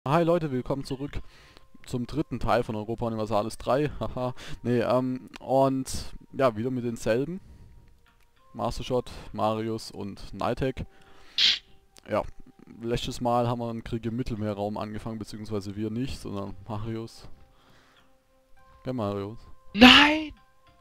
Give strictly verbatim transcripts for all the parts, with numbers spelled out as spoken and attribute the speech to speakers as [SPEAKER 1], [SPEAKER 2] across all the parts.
[SPEAKER 1] Hi Leute, willkommen zurück zum dritten Teil von Europa Universalis drei. Haha. Nee, ähm, und ja, wieder mit denselben. Mastershot, Marius und Nighttech. Ja, letztes Mal haben wir einen Krieg im Mittelmeerraum angefangen, beziehungsweise wir nicht, sondern Marius. Ja, Marius.
[SPEAKER 2] Nein!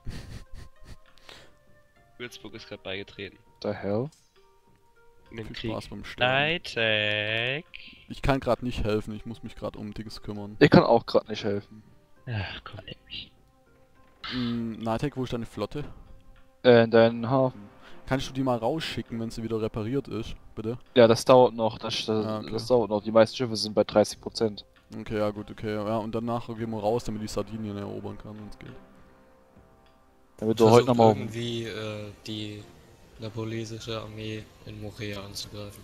[SPEAKER 2] Würzburg ist gerade beigetreten.
[SPEAKER 3] The hell?
[SPEAKER 2] In den
[SPEAKER 1] Viel
[SPEAKER 2] Krieg.
[SPEAKER 1] Spaß beim Sterben.
[SPEAKER 2] Nighttech.
[SPEAKER 1] Ich kann gerade nicht helfen, ich muss mich gerade um Dings kümmern.
[SPEAKER 3] Ich kann auch gerade nicht helfen.
[SPEAKER 2] Ach komm, leck mich.
[SPEAKER 1] Mm, Nighttech, wo ist deine Flotte?
[SPEAKER 3] Äh, in deinen Hafen.
[SPEAKER 1] Kannst du die mal rausschicken, wenn sie wieder repariert ist, bitte?
[SPEAKER 3] Ja, das dauert noch. Das, das,
[SPEAKER 1] Ah, okay.
[SPEAKER 3] das dauert noch. Die meisten Schiffe sind bei dreißig Prozent.
[SPEAKER 1] Okay, ja gut, okay. Ja, und danach gehen wir raus, damit ich Sardinien erobern kann, wenn es geht.
[SPEAKER 3] Damit du heute
[SPEAKER 4] Versucht
[SPEAKER 3] nochmal.
[SPEAKER 4] irgendwie äh, die nepalesische Armee in Morea anzugreifen.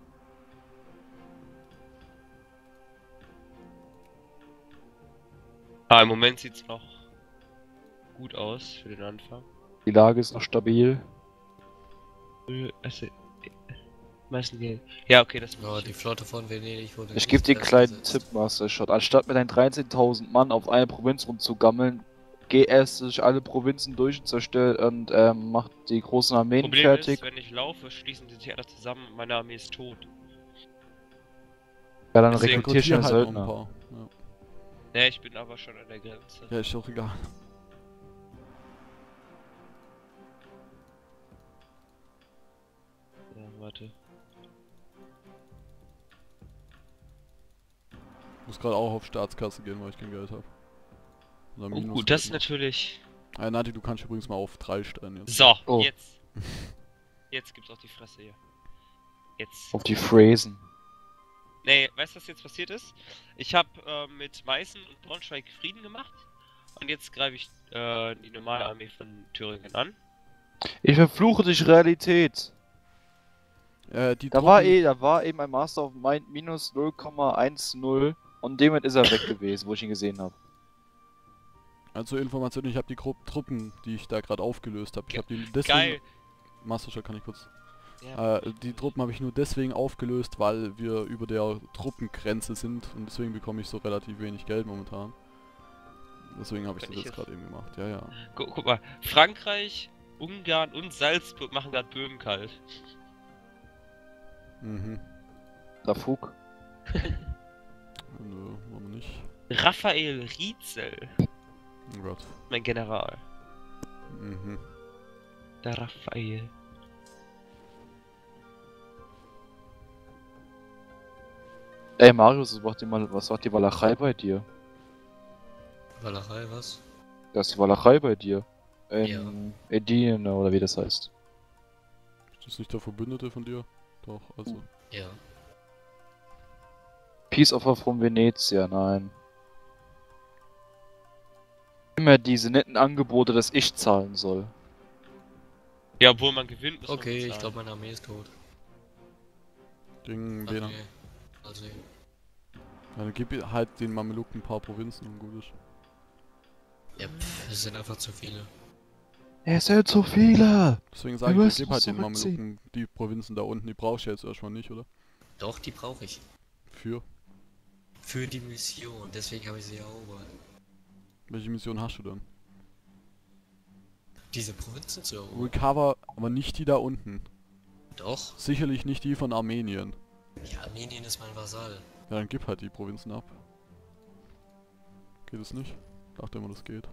[SPEAKER 2] Ah, im Moment sieht's noch gut aus für den Anfang.
[SPEAKER 3] Die Lage ist noch stabil.
[SPEAKER 2] Äh, Also, äh, meisten Geld. Ja, okay, das
[SPEAKER 4] Ja, die Flotte von Venedig wurde.
[SPEAKER 3] Ich
[SPEAKER 4] nicht
[SPEAKER 3] gebe dir einen
[SPEAKER 4] erst
[SPEAKER 3] kleinen
[SPEAKER 4] besetzt.
[SPEAKER 3] Tipp, Master Shot. Anstatt mit deinen dreizehntausend Mann auf eine Provinz rumzugammeln, geh erst durch alle Provinzen durch und zerstört und ähm, mach die großen Armeen
[SPEAKER 2] Problem
[SPEAKER 3] fertig.
[SPEAKER 2] ist, wenn ich laufe, schließen die sich alle zusammen und meine Armee ist tot.
[SPEAKER 3] Ja, dann
[SPEAKER 2] deswegen
[SPEAKER 3] rekrutier schnell
[SPEAKER 1] halt noch ein
[SPEAKER 3] Söldner.
[SPEAKER 1] paar. Ja.
[SPEAKER 2] Ne, ich bin aber schon an der Grenze.
[SPEAKER 1] Ja, ist doch egal.
[SPEAKER 2] Ja, warte.
[SPEAKER 1] Ich muss gerade auch auf Staatskasse gehen, weil ich kein Geld habe.
[SPEAKER 2] Oh, gut, das ist natürlich...
[SPEAKER 1] Ah, Nati, du kannst übrigens mal auf drei stellen jetzt.
[SPEAKER 2] So,
[SPEAKER 3] Oh.
[SPEAKER 2] jetzt. Jetzt gibt's auch die Fresse hier. Jetzt.
[SPEAKER 3] Auf die Phrasen.
[SPEAKER 2] Nee, weißt du, was jetzt passiert ist? Ich habe äh, mit Meißen und Braunschweig Frieden gemacht. Und jetzt greife ich äh, die normale Armee von Thüringen an.
[SPEAKER 3] Ich verfluche dich, Realität.
[SPEAKER 1] Äh, die
[SPEAKER 3] Da war
[SPEAKER 1] Truppen-
[SPEAKER 3] eh, da war eben ein Master of Mind minus null Komma zehn und damit ist er weg gewesen, wo ich ihn gesehen habe.
[SPEAKER 1] Also Information, ich habe die Gru Truppen, die ich da gerade aufgelöst habe. Ich
[SPEAKER 2] Ge-
[SPEAKER 1] habe die deswegen...
[SPEAKER 2] Geil!
[SPEAKER 1] Mastershot kann ich kurz...
[SPEAKER 2] Ja.
[SPEAKER 1] Äh, die Truppen habe ich nur deswegen aufgelöst, weil wir über der Truppengrenze sind und deswegen bekomme ich so relativ wenig Geld momentan. Deswegen habe ich
[SPEAKER 2] Wenn
[SPEAKER 1] das
[SPEAKER 2] ich
[SPEAKER 1] jetzt
[SPEAKER 2] jetzt-
[SPEAKER 1] gerade eben gemacht, ja, ja.
[SPEAKER 2] Gu guck mal, Frankreich, Ungarn und Salzburg machen gerade Böhmen kalt.
[SPEAKER 1] Mhm.
[SPEAKER 3] Da Fug.
[SPEAKER 1] Nö, warum nicht?
[SPEAKER 2] Raphael Rietzel,
[SPEAKER 1] Oh Gott.
[SPEAKER 2] mein General.
[SPEAKER 1] Mhm.
[SPEAKER 2] Der Raphael.
[SPEAKER 3] Ey Marius, was macht die, Mal was macht die Walachei bei dir?
[SPEAKER 4] Walachei, was?
[SPEAKER 3] Das ist die Walachei bei dir. In
[SPEAKER 4] Ja.
[SPEAKER 3] Edine oder wie das heißt.
[SPEAKER 1] Ist das nicht der Verbündete von dir? Doch, also.
[SPEAKER 4] Ja.
[SPEAKER 3] Peace Offer from Venezia, nein. Immer diese netten Angebote, dass ich zahlen soll.
[SPEAKER 2] Ja, obwohl man gewinnt, muss man
[SPEAKER 4] Okay, ich
[SPEAKER 2] bezahlen.
[SPEAKER 4] glaube meine Armee ist tot.
[SPEAKER 1] Gegen
[SPEAKER 4] Ach,
[SPEAKER 1] wen?
[SPEAKER 4] nee. Also,
[SPEAKER 1] Ja, dann gib ihr halt den Mameluken ein paar Provinzen und gut ist.
[SPEAKER 4] ja, pff, es sind einfach zu viele.
[SPEAKER 3] Es sind zu viele!
[SPEAKER 1] Deswegen
[SPEAKER 3] Wir
[SPEAKER 1] sage ich,
[SPEAKER 3] müssen
[SPEAKER 1] gib halt
[SPEAKER 3] uns
[SPEAKER 1] den
[SPEAKER 3] zurückziehen.
[SPEAKER 1] Mameluken die Provinzen da unten, die brauchst du jetzt erstmal nicht, oder?
[SPEAKER 4] Doch, die brauche ich.
[SPEAKER 1] Für?
[SPEAKER 4] Für die Mission, deswegen habe ich sie erobert.
[SPEAKER 1] Welche Mission hast du dann?
[SPEAKER 4] Diese Provinzen zu erobern.
[SPEAKER 1] Recover, aber nicht die da unten.
[SPEAKER 4] Doch.
[SPEAKER 1] Sicherlich nicht die von Armenien.
[SPEAKER 4] Ja, Armenien ist mein Vasall.
[SPEAKER 1] Ja, dann gib halt die Provinzen ab. Geht es nicht? Dachte immer, das geht.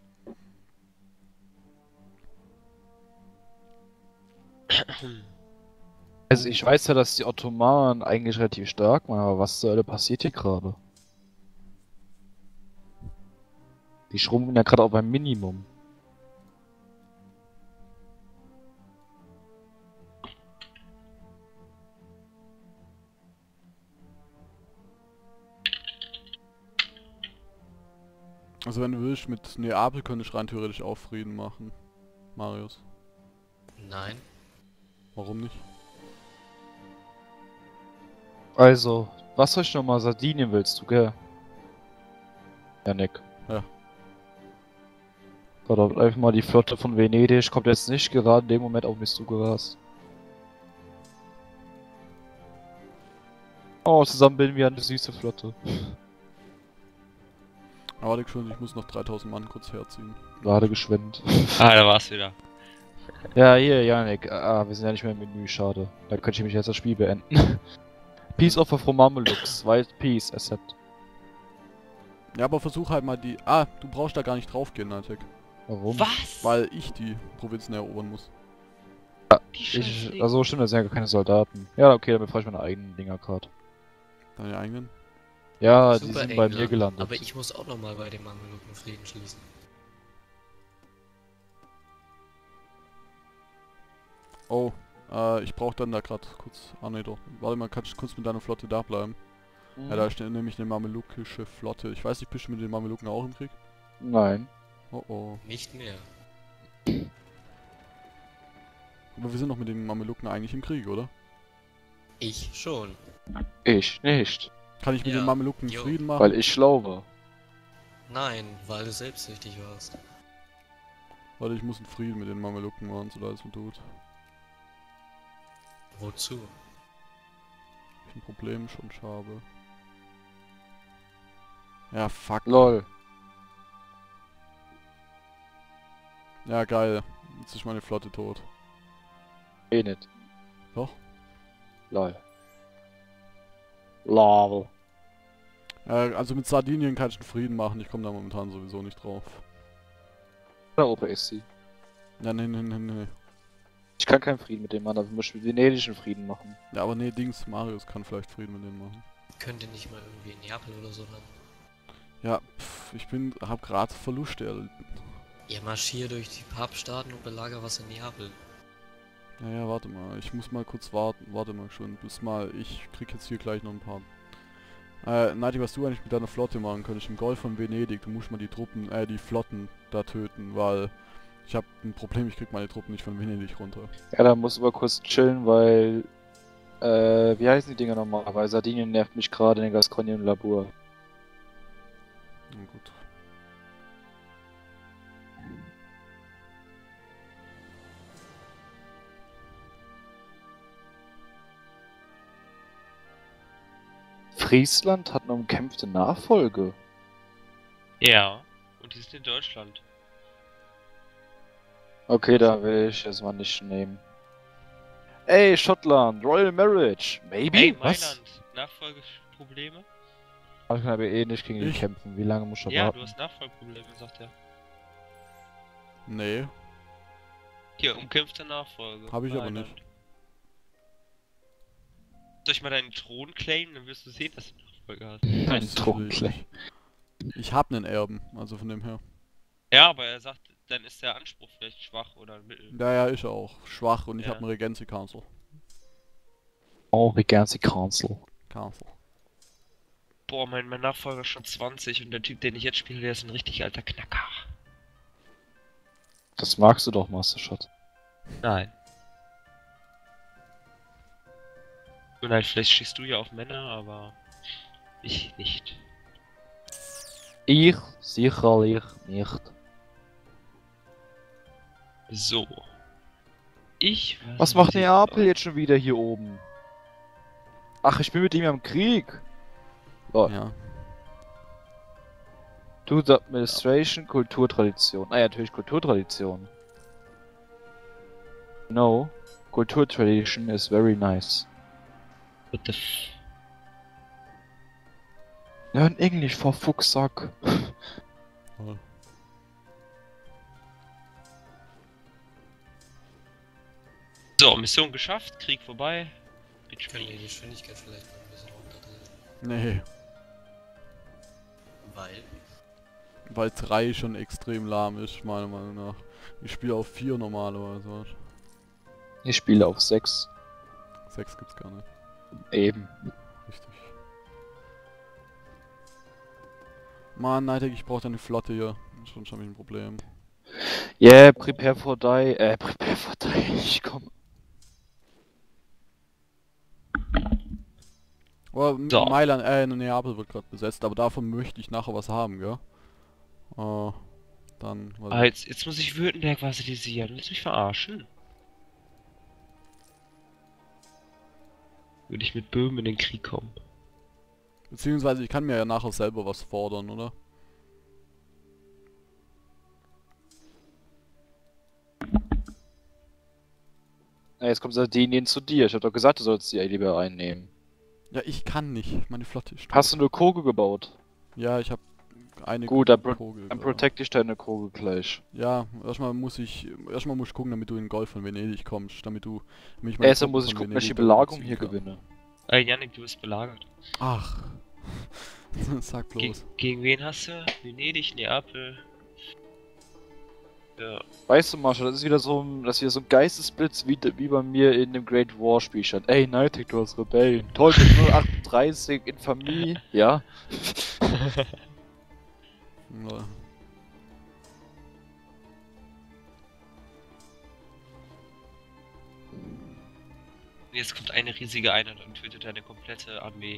[SPEAKER 3] Also ich weiß ja, dass die Ottomanen eigentlich relativ stark waren, aber was zur Hölle passiert hier gerade? Die schrumpfen ja gerade auf ein Minimum.
[SPEAKER 1] Also wenn du willst, mit Neapel könnte ich rein theoretisch auch Frieden machen. Marius.
[SPEAKER 4] Nein.
[SPEAKER 1] Warum nicht?
[SPEAKER 3] Also, was soll ich nochmal? Sardinien willst du, gell? Janik.
[SPEAKER 1] Ja.
[SPEAKER 3] Gott, einfach mal die Flotte von Venedig kommt jetzt nicht gerade in dem Moment auf mich zugerast. Oh, zusammen bilden wir eine süße Flotte.
[SPEAKER 1] Aber warte schon, ich muss noch dreitausend Mann kurz herziehen.
[SPEAKER 3] Gerade geschwendet.
[SPEAKER 2] Ah, da war's wieder.
[SPEAKER 3] Ja, hier, Janik. Ah, wir sind ja nicht mehr im Menü, schade. Da könnte ich mich jetzt das Spiel beenden. Peace Offer from Mamelux. White Peace, accept.
[SPEAKER 1] Ja, aber versuch halt mal die... Ah, du brauchst da gar nicht draufgehen, Nightek.
[SPEAKER 3] Warum?
[SPEAKER 2] Was?
[SPEAKER 1] Weil ich die Provinzen erobern muss.
[SPEAKER 2] Die
[SPEAKER 3] Ich,
[SPEAKER 2] Scheiße.
[SPEAKER 3] also stimmt, das sind ja gar keine Soldaten. Ja, okay, dann befreie ich meine eigenen Dinger gerade.
[SPEAKER 1] Deine eigenen?
[SPEAKER 3] Ja, die
[SPEAKER 4] Super
[SPEAKER 3] sind bei
[SPEAKER 4] England.
[SPEAKER 3] mir gelandet.
[SPEAKER 4] Aber ich muss auch nochmal bei den Mamelucken Frieden schließen.
[SPEAKER 1] Oh, äh, ich brauch dann da gerade kurz... Ah ne, doch. Warte mal, kannst du kurz mit deiner Flotte da bleiben?
[SPEAKER 3] Mhm.
[SPEAKER 1] Ja, da steht nämlich eine mamelukische Flotte. Ich weiß nicht, bist du mit den Mameluken auch im Krieg?
[SPEAKER 3] Nein.
[SPEAKER 1] Oh oh.
[SPEAKER 4] Nicht mehr.
[SPEAKER 1] Aber wir sind doch mit den Mameluken eigentlich im Krieg, oder?
[SPEAKER 4] Ich schon.
[SPEAKER 3] Ich nicht.
[SPEAKER 1] Kann ich mit
[SPEAKER 4] Ja,
[SPEAKER 1] den Mameluken
[SPEAKER 4] jo.
[SPEAKER 1] Frieden machen?
[SPEAKER 3] Weil ich schlau war.
[SPEAKER 4] Nein, weil du selbstsüchtig warst.
[SPEAKER 1] Warte, ich muss einen Frieden mit den Mameluken machen, so da ist mir tot.
[SPEAKER 4] Wozu?
[SPEAKER 1] Ich ein Problem schon habe. Ja, fuck.
[SPEAKER 3] Lol.
[SPEAKER 1] Ja, geil. Jetzt ist meine Flotte tot.
[SPEAKER 3] Eh nicht.
[SPEAKER 1] Doch?
[SPEAKER 3] Lol. Lol.
[SPEAKER 1] Äh, also mit Sardinien kann ich einen Frieden machen, ich komme da momentan sowieso nicht drauf.
[SPEAKER 3] Da oben ist sie.
[SPEAKER 1] Ja, nee, nee, nee, nee.
[SPEAKER 3] Ich kann keinen Frieden mit dem Mann, aber wir müssen venedischen Frieden machen.
[SPEAKER 1] Ja, aber nee, Dings, Marius kann vielleicht Frieden mit denen machen.
[SPEAKER 4] Könnt ihr nicht mal irgendwie in Neapel oder so ran?
[SPEAKER 1] Ja, pff, ich bin, hab grad Verluste erlitten.
[SPEAKER 4] Ihr marschiert durch die Papststaaten und belagert was in Neapel.
[SPEAKER 1] Naja, warte mal, ich muss mal kurz warten, warte mal schon, bis mal, ich krieg jetzt hier gleich noch ein paar. Äh, Nati, was du eigentlich mit deiner Flotte machen könntest, im Golf von Venedig, du musst mal die Truppen, äh, die Flotten da töten, weil ich habe ein Problem, ich krieg meine Truppen nicht von Venedig runter.
[SPEAKER 3] Ja, da muss aber kurz chillen, weil... Äh, wie heißen die Dinger nochmal? Weil Sardinien nervt mich gerade in Gascogne und Labur.
[SPEAKER 1] Na gut.
[SPEAKER 3] Friesland hat eine umkämpfte Nachfolge.
[SPEAKER 2] Ja. Und die sind in Deutschland.
[SPEAKER 3] Okay, da will ich es mal nicht nehmen. Ey, Schottland, Royal Marriage, maybe?
[SPEAKER 2] Ey,
[SPEAKER 3] Was?
[SPEAKER 2] Mailand, Nachfolgeprobleme?
[SPEAKER 3] Aber ich kann aber eh nicht gegen die
[SPEAKER 1] Ich?
[SPEAKER 3] kämpfen. Wie lange muss ich
[SPEAKER 2] Ja,
[SPEAKER 3] warten?
[SPEAKER 2] du hast Nachfolgeprobleme, sagt er.
[SPEAKER 1] Nee,
[SPEAKER 2] Hier, umkämpfte Nachfolge.
[SPEAKER 1] Hab ich aber
[SPEAKER 2] Mailand.
[SPEAKER 1] nicht.
[SPEAKER 2] Soll ich mal deinen Thron claimen, dann wirst du sehen, dass du Nachfolge hast.
[SPEAKER 3] Ein
[SPEAKER 1] Das will
[SPEAKER 3] Thronclay.
[SPEAKER 1] ich. Ich hab einen Erben, also von dem her.
[SPEAKER 2] Ja, aber er sagt, dann ist der Anspruch vielleicht schwach oder mittel.
[SPEAKER 1] Ja, ja, ist er auch schwach und ich
[SPEAKER 2] Ja.
[SPEAKER 1] hab einen Regency Council.
[SPEAKER 3] Oh, Regency Council.
[SPEAKER 1] Council.
[SPEAKER 2] Boah, mein, mein Nachfolger ist schon zwanzig und der Typ, den ich jetzt spiele, der ist ein richtig alter Knacker.
[SPEAKER 3] Das magst du doch, Master Shot.
[SPEAKER 2] Nein. Und halt, vielleicht schießt du ja auf Männer, aber ich nicht.
[SPEAKER 3] Ich sicherlich nicht.
[SPEAKER 2] So. Ich weiß
[SPEAKER 3] Was macht
[SPEAKER 2] nicht.
[SPEAKER 3] Neapel jetzt schon wieder hier oben? Ach, ich bin mit ihm ja im Krieg. Oh,
[SPEAKER 1] Ja.
[SPEAKER 3] to the Administration, Kulturtradition. Ah ja, natürlich Kulturtradition. No, Kulturtradition is very nice.
[SPEAKER 2] What the f...
[SPEAKER 3] Learn English for Fuchsack.
[SPEAKER 1] Toll.
[SPEAKER 2] So, Mission geschafft, Krieg vorbei.
[SPEAKER 4] Ich kann die Geschwindigkeit vielleicht noch ein bisschen runterdrehen.
[SPEAKER 1] Nee,
[SPEAKER 4] Weil?
[SPEAKER 1] weil drei schon extrem lahm ist, meiner Meinung nach. Ich spiele auf vier normalerweise.
[SPEAKER 3] Ich spiele auf sechs.
[SPEAKER 1] sechs gibt's gar nicht.
[SPEAKER 3] Eben.
[SPEAKER 1] Richtig. Mann, Nightek, ich brauch deine Flotte hier. Schon schon hab ich ein Problem.
[SPEAKER 3] Yeah, prepare for die. Äh, prepare for die. Ich komm.
[SPEAKER 1] Oh,
[SPEAKER 2] So.
[SPEAKER 1] Mailand, äh, Neapel wird gerade besetzt, aber davon möchte ich nachher was haben, gell? Äh, dann... was-
[SPEAKER 2] Ah, jetzt, jetzt muss ich Württemberg vasalisieren. Willst du mich verarschen? Würde ich mit Böhmen in den Krieg kommen.
[SPEAKER 1] Beziehungsweise ich kann mir ja nachher selber was fordern, oder?
[SPEAKER 3] Na, jetzt kommt Sardinien zu dir. Ich hab doch gesagt, du sollst die lieber einnehmen.
[SPEAKER 1] Ja, ich kann nicht. Meine Flotte ist tot.
[SPEAKER 3] Hast du eine Koge gebaut?
[SPEAKER 1] Ja, ich habe eine
[SPEAKER 3] Gut, dann, pro
[SPEAKER 1] Kogel.
[SPEAKER 3] dann
[SPEAKER 1] da.
[SPEAKER 3] protect dich deine Koge gleich.
[SPEAKER 1] Ja, erstmal muss ich erstmal muss ich gucken, damit du in den Golf von Venedig kommst, damit du mich
[SPEAKER 3] Erstmal muss ich gucken, dass ich die Belagerung hier gewinne.
[SPEAKER 2] Äh, Yannick, du bist belagert.
[SPEAKER 1] Ach. Sag
[SPEAKER 2] Ge
[SPEAKER 1] bloß.
[SPEAKER 2] gegen wen hast du? Venedig, Neapel. Ja.
[SPEAKER 3] Weißt du, Marshall, das ist wieder so ein, das ist wieder so ein Geistesblitz, wie, wie bei mir in dem Great War Spiel stand. Ey, Nightek, du hast Rebellen. Toll, mit null achtunddreißig Infamie. Ja.
[SPEAKER 1] Ja.
[SPEAKER 2] Jetzt kommt eine riesige Einheit und tötet eine komplette Armee.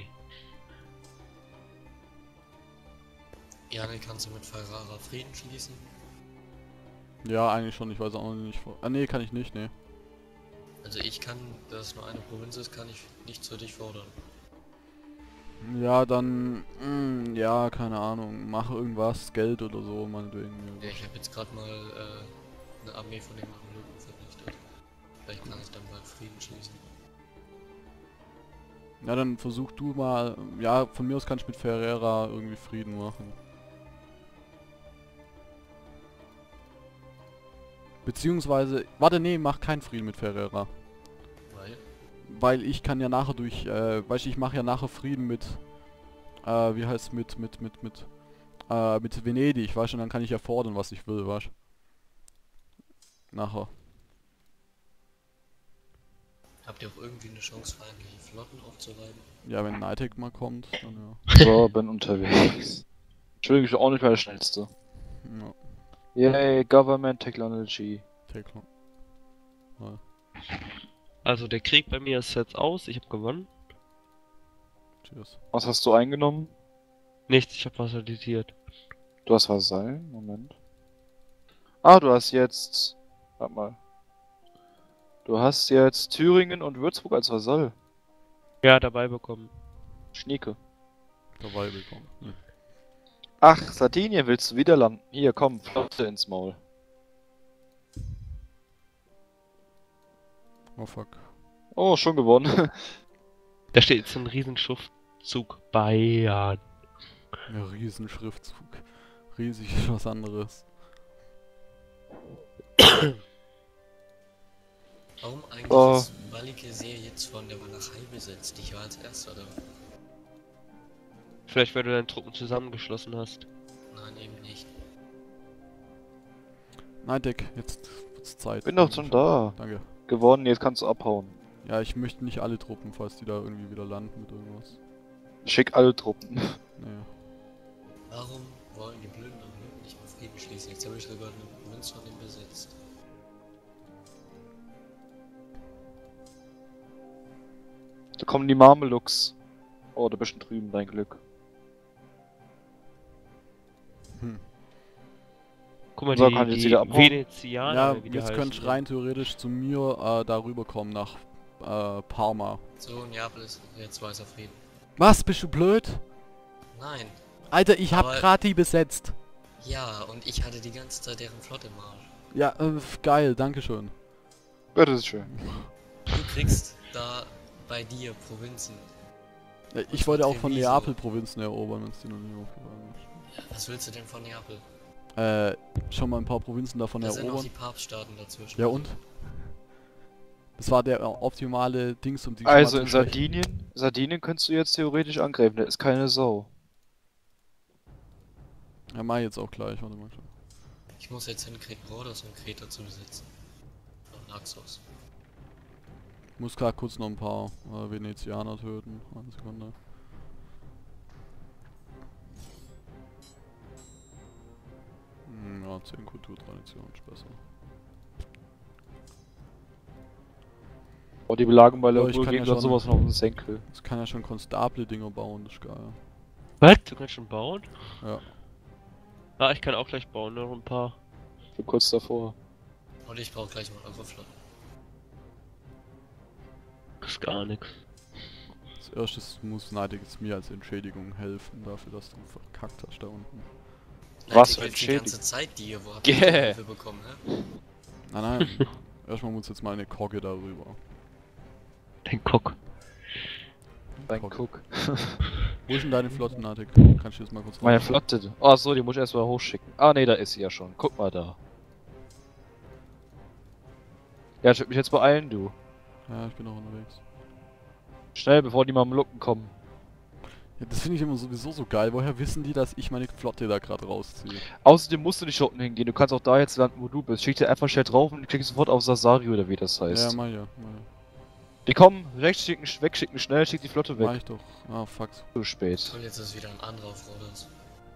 [SPEAKER 4] Janik, kannst du mit Ferrara Frieden schließen?
[SPEAKER 1] Ja, eigentlich schon, ich weiß auch noch nicht. Ah, nee, kann ich nicht, nee.
[SPEAKER 4] Also ich kann, da es nur eine Provinz ist, kann ich nichts für dich fordern.
[SPEAKER 1] Ja, dann, mh, ja, keine Ahnung, mach irgendwas, Geld oder so, meinetwegen.
[SPEAKER 4] Ja, ich habe jetzt gerade mal äh, eine Armee von den Mameluken vernichtet. Vielleicht kann ich dann bald Frieden schließen.
[SPEAKER 1] Ja, dann versuch du mal, ja, von mir aus kann ich mit Ferrera irgendwie Frieden machen. Beziehungsweise, warte, nee, mach keinen Frieden mit Ferrera.
[SPEAKER 4] Weil?
[SPEAKER 1] Weil ich kann ja nachher durch, äh, weißt du, ich mache ja nachher Frieden mit, äh, wie heißt mit, mit, mit, mit, äh, mit Venedig, weißt du, und dann kann ich ja fordern, was ich will, weißt du. Nachher.
[SPEAKER 4] Habt ihr auch irgendwie eine Chance, feindliche Flotten aufzureiben?
[SPEAKER 1] Ja, wenn Nightek mal kommt, dann ja.
[SPEAKER 3] So, bin unterwegs. Entschuldigung, ich bin auch nicht mehr der Schnellste.
[SPEAKER 1] Ja,
[SPEAKER 3] Yay, Government Technology.
[SPEAKER 1] Tekla. Ja.
[SPEAKER 2] Also der Krieg bei mir ist jetzt aus, ich habe gewonnen.
[SPEAKER 1] Cheers.
[SPEAKER 3] Was hast du eingenommen?
[SPEAKER 2] Nichts, ich habe vasalisiert.
[SPEAKER 3] Du hast Vasallen? Moment. Ah, du hast jetzt... Warte mal. Du hast jetzt Thüringen und Würzburg als Vasall.
[SPEAKER 2] Ja, dabei bekommen.
[SPEAKER 3] Schnieke.
[SPEAKER 1] Dabei bekommen. Hm.
[SPEAKER 3] Ach, Sardinien willst du wieder landen? Hier, komm, Flotte ins Maul.
[SPEAKER 1] Oh fuck.
[SPEAKER 3] Oh, schon gewonnen.
[SPEAKER 2] Da steht jetzt so ein Riesenschriftzug Bayern.
[SPEAKER 1] Ja, Riesenschriftzug. Riesig ist was anderes.
[SPEAKER 4] Warum eigentlich
[SPEAKER 3] Oh.
[SPEAKER 4] ist Balikesir jetzt von der Walachei besetzt? Ich war als erster da.
[SPEAKER 2] Vielleicht, weil du deine Truppen zusammengeschlossen hast.
[SPEAKER 4] Nein, eben nicht.
[SPEAKER 1] Nightek, jetzt wird's Zeit.
[SPEAKER 3] Bin doch schon da.
[SPEAKER 1] Danke.
[SPEAKER 3] Gewonnen, jetzt kannst du abhauen.
[SPEAKER 1] Ja, ich möchte nicht alle Truppen, falls die da irgendwie wieder landen mit irgendwas.
[SPEAKER 3] Schick alle Truppen.
[SPEAKER 1] Naja.
[SPEAKER 4] Warum wollen die blöden Mameluken nicht mehr Frieden schließen? Jetzt habe ich sogar eine Provinz von denen besetzt.
[SPEAKER 3] Da kommen die Mameluks. Oh, da bist du drüben, dein Glück.
[SPEAKER 1] Hm.
[SPEAKER 2] Guck mal,
[SPEAKER 3] So,
[SPEAKER 2] die,
[SPEAKER 3] kann ich jetzt
[SPEAKER 2] die
[SPEAKER 3] wieder abhauen?
[SPEAKER 2] Venezianer,
[SPEAKER 1] Ja,
[SPEAKER 2] oder wie die
[SPEAKER 1] jetzt
[SPEAKER 2] heißen,
[SPEAKER 1] könntest
[SPEAKER 2] ne?
[SPEAKER 1] rein theoretisch zu mir äh, darüber kommen nach äh, Parma.
[SPEAKER 4] So, Neapel ist jetzt weißer Frieden.
[SPEAKER 1] Was, bist du blöd?
[SPEAKER 4] Nein.
[SPEAKER 1] Alter, ich hab
[SPEAKER 4] Aber-
[SPEAKER 1] grad die besetzt.
[SPEAKER 4] Ja, und ich hatte die ganze Zeit deren Flotte im Arsch.
[SPEAKER 1] Ja, äh, geil, dankeschön.
[SPEAKER 3] Bitteschön.
[SPEAKER 4] Du kriegst da bei dir Provinzen.
[SPEAKER 1] Ja, ich wollte auch von
[SPEAKER 4] Treviso.
[SPEAKER 1] Neapel Provinzen erobern, wenn es dir noch nie aufgefallen
[SPEAKER 4] Was willst du denn von Neapel?
[SPEAKER 1] ist. Äh, schon mal ein paar Provinzen davon
[SPEAKER 4] Da sind noch
[SPEAKER 1] erobern.
[SPEAKER 4] die Papststaaten dazwischen.
[SPEAKER 1] Ja und? Das war der äh, optimale Dings, um die
[SPEAKER 3] Also
[SPEAKER 1] schon
[SPEAKER 3] in
[SPEAKER 1] mal zu schwächen.
[SPEAKER 3] Sardinien, Sardinien könntest du jetzt theoretisch angreifen, da ist keine Sau.
[SPEAKER 1] Ja, mach ich jetzt auch gleich, warte mal schon.
[SPEAKER 4] Ich muss jetzt hin, Kret Rhodos und Kreta zu besitzen. Und Naxos.
[SPEAKER 1] Ich muss gerade kurz noch ein paar äh, Venezianer töten. Eine Sekunde. Hm, ja, zehn Kulturtraditionen ist besser.
[SPEAKER 3] Oh, die Belagerung bei
[SPEAKER 1] Oh, ich
[SPEAKER 3] Lavur
[SPEAKER 1] kann
[SPEAKER 3] gehen
[SPEAKER 1] ja
[SPEAKER 3] gerade
[SPEAKER 1] schon-
[SPEAKER 3] sowas von auf den Senkel.
[SPEAKER 1] Das kann ja schon konstable Dinger bauen, das ist geil.
[SPEAKER 2] Was? Du kannst schon bauen?
[SPEAKER 1] Ja.
[SPEAKER 2] Ah, ich kann auch gleich bauen, noch ein paar.
[SPEAKER 3] Für kurz davor.
[SPEAKER 4] Und ich brauche gleich mal eure Flotte.
[SPEAKER 2] Das ist gar nichts.
[SPEAKER 1] Als erstes muss Nightig jetzt mir als Entschädigung helfen, dafür, dass du verkackt hast da unten.
[SPEAKER 3] Was
[SPEAKER 4] Nightig
[SPEAKER 3] für
[SPEAKER 4] hilft die
[SPEAKER 3] Entschädigung?
[SPEAKER 4] ganze Zeit dir, wo habt
[SPEAKER 3] Yeah.
[SPEAKER 4] ihr Hilfe bekommen, hä?
[SPEAKER 1] Nein, nein. Erstmal muss jetzt mal eine Kogge darüber.
[SPEAKER 2] Den Cock.
[SPEAKER 3] Dein
[SPEAKER 1] Kogge.
[SPEAKER 3] Cook.
[SPEAKER 1] Wo ist denn deine Flotte, Nightig? Kannst du das mal kurz
[SPEAKER 3] Meine
[SPEAKER 1] raus-
[SPEAKER 3] Flotte. Oh so, die muss ich erstmal hochschicken. Ah ne, da ist sie ja schon. Guck mal da. Ja, ich würde mich jetzt beeilen, du.
[SPEAKER 1] Ja, ich bin noch unterwegs.
[SPEAKER 3] Schnell, bevor die Mamelucken kommen.
[SPEAKER 1] Ja, das finde ich immer sowieso so geil. Woher wissen die, dass ich meine Flotte da gerade rausziehe?
[SPEAKER 3] Außerdem musst du nicht dort unten hingehen. Du kannst auch da jetzt landen, wo du bist. Schick dir einfach schnell drauf und klick sofort auf Sasari oder wie das heißt.
[SPEAKER 1] Ja, mach ja, mach ja.
[SPEAKER 3] Die kommen, rechts schicken, wegschicken, schnell, schick die Flotte
[SPEAKER 1] Mach
[SPEAKER 3] weg.
[SPEAKER 1] ich doch. Ah, fuck.
[SPEAKER 3] Zu spät.
[SPEAKER 4] Toll, jetzt ist wieder ein anderer auf Rhodes.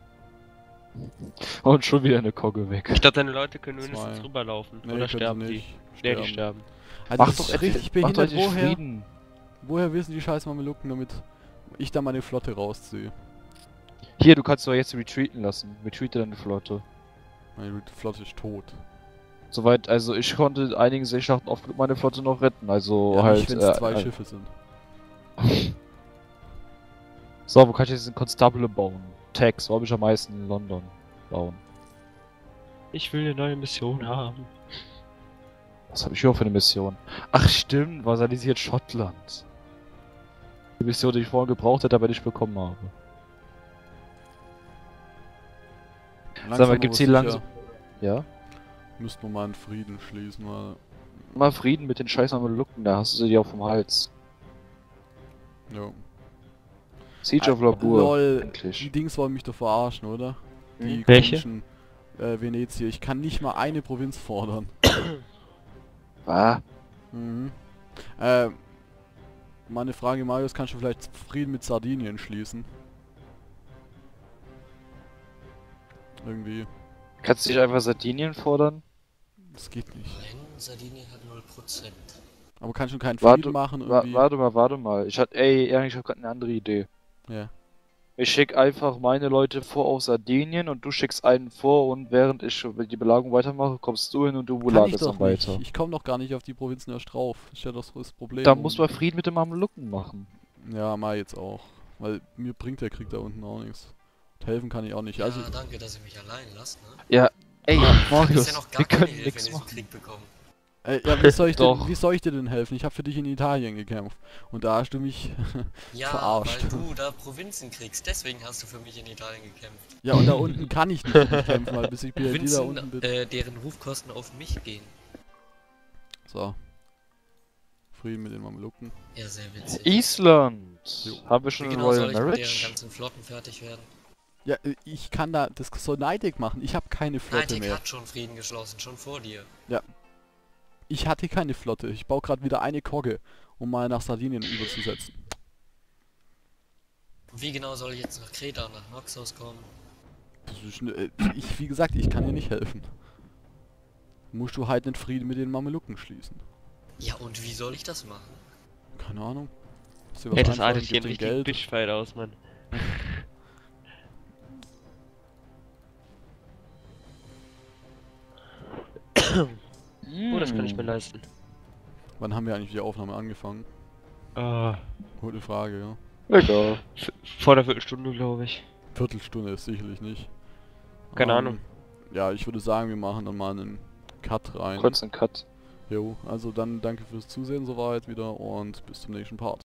[SPEAKER 3] Und schon wieder eine Kogge weg.
[SPEAKER 2] Ich dachte, deine Leute können
[SPEAKER 1] Zwei.
[SPEAKER 2] mindestens rüberlaufen.
[SPEAKER 1] Nee,
[SPEAKER 2] Oder
[SPEAKER 1] können sie
[SPEAKER 2] sterben
[SPEAKER 1] nicht.
[SPEAKER 2] die? Nee, die sterben.
[SPEAKER 1] Also
[SPEAKER 3] Mach
[SPEAKER 1] das
[SPEAKER 3] doch
[SPEAKER 1] ist
[SPEAKER 3] endlich-
[SPEAKER 1] richtig
[SPEAKER 3] mach doch
[SPEAKER 1] behindert.
[SPEAKER 3] endlich
[SPEAKER 1] Woher,
[SPEAKER 3] Frieden.
[SPEAKER 1] woher wissen die scheiß Mamelucken, damit ich da meine Flotte rausziehe?
[SPEAKER 3] Hier, du kannst doch jetzt retreaten lassen. Retreate deine Flotte.
[SPEAKER 1] Meine Flotte ist tot.
[SPEAKER 3] Soweit, also ich konnte einigen Seeschlachten oft genug meine Flotte noch retten, also
[SPEAKER 1] Ja,
[SPEAKER 3] halt.
[SPEAKER 1] nicht, wenn es
[SPEAKER 3] äh,
[SPEAKER 1] zwei
[SPEAKER 3] äh,
[SPEAKER 1] Schiffe sind.
[SPEAKER 3] So, wo kann ich jetzt einen Constable bauen? Tax, wo habe ich am meisten in London bauen?
[SPEAKER 2] Ich will eine neue Mission haben.
[SPEAKER 3] Was habe ich hier für eine Mission? Ach stimmt, vasalisiert Schottland. Die Mission, die ich vorhin gebraucht hätte, aber nicht bekommen habe. Sag mal, gibt's hier langsam... Ja?
[SPEAKER 1] Müssten wir mal einen Frieden schließen, weil...
[SPEAKER 3] Mal Frieden mit den scheiß Mamelucken, da hast du sie auf dem Hals.
[SPEAKER 1] Jo.
[SPEAKER 3] Siege of
[SPEAKER 1] Ah,
[SPEAKER 3] Labur,
[SPEAKER 1] lol, die
[SPEAKER 3] endlich.
[SPEAKER 1] Dings wollen mich doch verarschen, oder? Die
[SPEAKER 3] Hm?
[SPEAKER 2] Welche?
[SPEAKER 1] komischen, äh, Venetier. Ich kann nicht mal eine Provinz fordern.
[SPEAKER 3] Ah,
[SPEAKER 1] Mhm. Äh, meine Frage, Marius, kannst du vielleicht Frieden mit Sardinien schließen? Irgendwie.
[SPEAKER 3] kannst du nicht einfach Sardinien fordern?
[SPEAKER 1] Das geht nicht.
[SPEAKER 4] Nein, Sardinien hat null Prozent.
[SPEAKER 1] Aber kannst du keinen
[SPEAKER 3] Warte,
[SPEAKER 1] Frieden machen
[SPEAKER 3] Wa
[SPEAKER 1] irgendwie?
[SPEAKER 3] warte mal, warte mal. Ich hatte, ey, ehrlich, ich hab grad eine andere Idee.
[SPEAKER 1] Ja.
[SPEAKER 3] Ich schick einfach meine Leute vor auf Sardinien und du schickst einen vor und während ich die Belagerung weitermache, kommst du hin und du
[SPEAKER 1] Kann ich
[SPEAKER 3] belagerst
[SPEAKER 1] doch
[SPEAKER 3] dann
[SPEAKER 1] nicht.
[SPEAKER 3] weiter.
[SPEAKER 1] Ich komme doch gar nicht auf die Provinzen erst drauf. Das ist ja doch so das Problem.
[SPEAKER 3] Da muss man Frieden mit den Mamelucken machen.
[SPEAKER 1] Ja, mal jetzt auch. Weil mir bringt der Krieg da unten auch nichts. Und helfen kann ich auch nicht. Also,
[SPEAKER 4] Ja, danke, dass ihr mich allein lasst, ne?
[SPEAKER 3] Ja, ey,
[SPEAKER 4] Du hast
[SPEAKER 3] Marius,
[SPEAKER 4] ja noch gar
[SPEAKER 3] wir
[SPEAKER 4] keine
[SPEAKER 3] können
[SPEAKER 4] Hilfe in
[SPEAKER 3] nichts
[SPEAKER 4] diesem
[SPEAKER 3] machen.
[SPEAKER 4] Krieg bekommen.
[SPEAKER 1] äh, ja, wie soll, ich
[SPEAKER 3] Doch.
[SPEAKER 1] denn, wie soll ich dir denn helfen? Ich habe für dich in Italien gekämpft. Und da hast du mich...
[SPEAKER 4] Ja,
[SPEAKER 1] Verarscht.
[SPEAKER 4] weil du da Provinzen kriegst, deswegen hast du für mich in Italien gekämpft.
[SPEAKER 1] ja, und da unten kann ich nicht für dich kämpfen, weil bis ich B L D da
[SPEAKER 4] Provinzen,
[SPEAKER 1] unten bin...
[SPEAKER 4] äh, deren Rufkosten auf mich gehen.
[SPEAKER 1] So. Frieden mit den Mamelucken.
[SPEAKER 4] Ja, sehr witzig.
[SPEAKER 3] Island!
[SPEAKER 1] Jo.
[SPEAKER 3] Haben wir
[SPEAKER 4] Wie
[SPEAKER 3] schon eine
[SPEAKER 4] genau soll
[SPEAKER 3] Royal
[SPEAKER 4] ich mit deren
[SPEAKER 3] Marriage?
[SPEAKER 4] ganzen Flotten fertig werden?
[SPEAKER 1] Ja, äh, ich kann da... Das soll Neidig machen. Ich habe keine Flotte
[SPEAKER 4] Nightic
[SPEAKER 1] mehr.
[SPEAKER 4] hat schon Frieden geschlossen, schon vor dir.
[SPEAKER 1] Ich hatte keine Flotte. Ich baue gerade wieder eine Kogge, um mal nach Sardinien überzusetzen.
[SPEAKER 4] Wie genau soll ich jetzt nach Kreta, nach Noxos kommen?
[SPEAKER 1] Das ist, ne- äh, ich, wie gesagt, ich kann dir nicht helfen. Musst du halt einen Frieden mit den Mamelucken schließen.
[SPEAKER 4] Ja, und wie soll ich das machen?
[SPEAKER 1] Keine Ahnung. Lass dir was
[SPEAKER 2] Hey, das
[SPEAKER 1] einfallen,
[SPEAKER 2] artet hier
[SPEAKER 1] gib
[SPEAKER 2] einen
[SPEAKER 1] den
[SPEAKER 2] richtigen
[SPEAKER 1] Geld.
[SPEAKER 2] Bitchfight aus, Mann. Oh, das kann ich mir leisten.
[SPEAKER 1] Wann haben wir eigentlich die Aufnahme angefangen?
[SPEAKER 2] Ah,
[SPEAKER 1] Gute Frage, ja.
[SPEAKER 3] Egal.
[SPEAKER 2] v- vor der Viertelstunde, glaube ich.
[SPEAKER 1] Viertelstunde ist sicherlich nicht.
[SPEAKER 2] Keine
[SPEAKER 1] Ähm,
[SPEAKER 2] Ahnung.
[SPEAKER 1] Ja, ich würde sagen, wir machen dann mal einen Cut rein.
[SPEAKER 3] Kurz einen Cut.
[SPEAKER 1] Jo, also dann danke fürs Zusehen soweit wieder und bis zum nächsten Part.